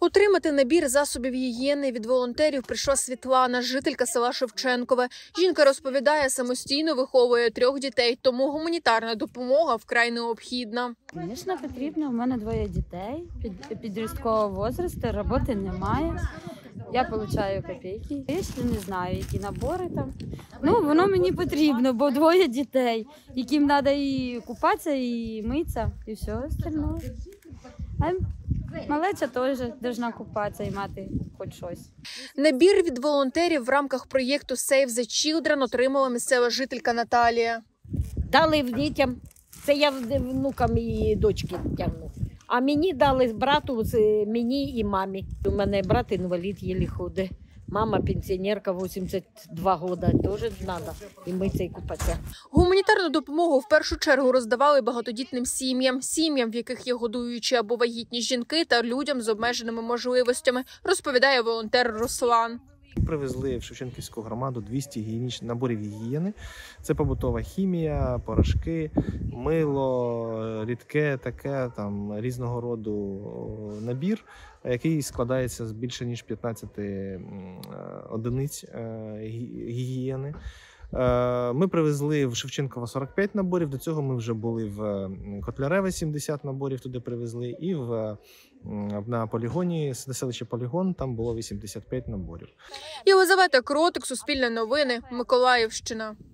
Отримати набір засобів гігієни від волонтерів прийшла Світлана, жителька села Шевченкове. Жінка розповідає, самостійно виховує 3 дітей, тому гуманітарна допомога вкрай необхідна. Звісно, потрібно. У мене 2 дітей підросткового віку, роботи немає. Я отримую копійки. Я ще не знаю, які набори там. Воно мені потрібно, бо 2 дітей, яким треба і купатися, і митися, і все остальне. А малеча теж повинна купатися і мати хоч щось. Набір від волонтерів в рамках проєкту Save the Children отримала місцева жителька Наталія. Дали дітям, це я внукам і дочки тягну. А мені дали брату, мені і мамі. У мене брат інвалід, єлі ходить. Мама пенсіонерка, 82 роки, теж треба і митися, і купатися. Гуманітарну допомогу в першу чергу роздавали багатодітним сім'ям, в яких є годуючі або вагітні жінки та людям з обмеженими можливостями, розповідає волонтер Руслан. Привезли в Шевченківську громаду 200 наборів гігієни. Це побутова хімія, порошки, мило, рідке, таке, там різного роду набір, який складається з більше ніж 15 одиниць гігієни. Ми привезли в Шевченково 45 наборів, до цього ми вже були в Котляреве, 70 наборів туди привезли, і на полігоні, селище Полігон, там було 85 наборів. Єлизавета Кротик, Суспільне новини, Миколаївщина.